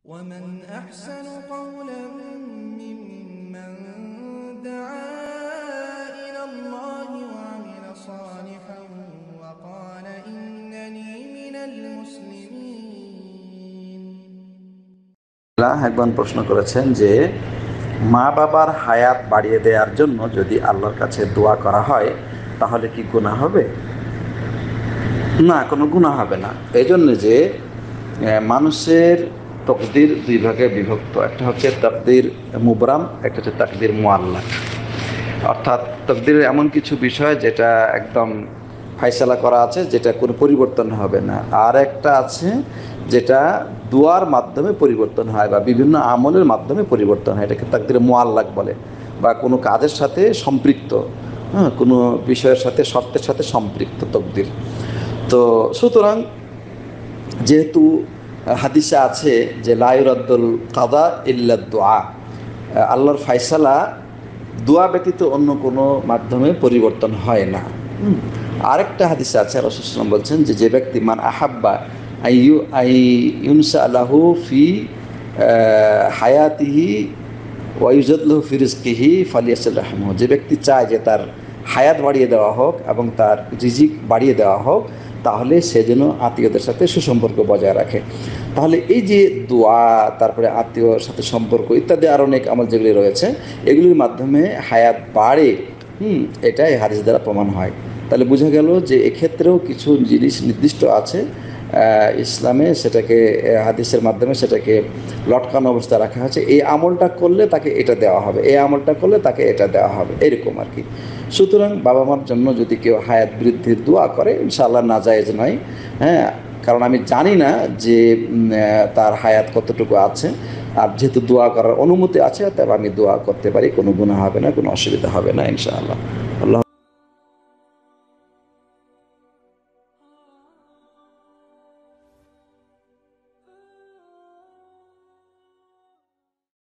ومن أحسن قولا ممن دعا إلى الله وعمل صالحا وقال إنني من المسلمين। একজন প্রশ্ন করেছেন যে মা বাবার হায়াত বাড়িয়ে দেওয়ার জন্য যদি আল্লাহর কাছে দোয়া করা হয় তাহলে কি গুনাহ হবে? না, কোনো গুনাহ হবে না। এই জন্য যে মানুষের তকদির দুই ভাগে বিভক্ত, একটা হচ্ছে তাকদির মুবরাম, একটা হচ্ছে তাকদির মুআল্লাক। অর্থাৎ তকদিরের এমন কিছু বিষয় যেটা একদম ফাইসালা করা আছে, যেটা কোনো পরিবর্তন হবে না। আর একটা আছে যেটা দোয়ার মাধ্যমে পরিবর্তন হয় বা বিভিন্ন আমলের মাধ্যমে পরিবর্তন হয়, এটাকে তাকদির মুআল্লাক বলে। বা কোনো কাজের সাথে সম্পৃক্ত, কোনো বিষয়ের সাথে, শর্তের সাথে সম্পৃক্ত তকদির। তো সুতরাং যেহেতু হাদিসে আছে যে লা ইউরাদ্দুল কাদা ইল্লা দুআ, আল্লাহর ফায়সালা দোয়া ব্যতীত অন্য কোনো মাধ্যমে পরিবর্তন হয় না। আরেকটা হাদিসে আছে রাসূল সাল্লাল্লাহু আলাইহি ওয়াসাল্লাম বলছেন যে যে ব্যক্তি মান আহাব্বা ইউনসা লাহু ফি হায়াতিহি ওয়া ইউজাদ লাহু ফি রিজকিহি ফালিয়াসিল রাহমাহু, যে ব্যক্তি চায় যে তার হায়াত বাড়িয়ে দেওয়া হোক এবং তার রিজিক বাড়িয়ে দেওয়া হোক, তাহলে সে যেন আত্মীয়দের সাথে সুসম্পর্ক বজায় রাখে। তাহলে এই যে দোয়া, তারপরে আত্মীয়র সাথে সম্পর্ক ইত্যাদি আরও অনেক আমল যেগুলি রয়েছে, এগুলির মাধ্যমে হায়াত বাড়ে, এটাই হাদিস দ্বারা প্রমাণ হয়। তাহলে বোঝা গেল যে এক্ষেত্রেও কিছু জিনিস নির্দিষ্ট আছে ইসলামে, সেটাকে হাদিসের মাধ্যমে সেটাকে লটকানো অবস্থায় রাখা হয়েছে। এই আমলটা করলে তাকে এটা দেওয়া হবে, এই আমলটা করলে তাকে এটা দেওয়া হবে, এরকম আর কি। সুতরাং বাবা মার জন্য যদি কেউ হায়াত বৃদ্ধির দোয়া করে, ইনশাআল্লাহ নাজায়েজ নয়। কারণ আমি জানি না যে তার হায়াত কতটুকু আছে। আর যেহেতু দোয়া করার অনুমতি আছে, তবে আমি দোয়া করতে পারি, কোনো গুনাহ হবে না, কোনো অসুবিধা হবে না ইনশাআল্লাহ।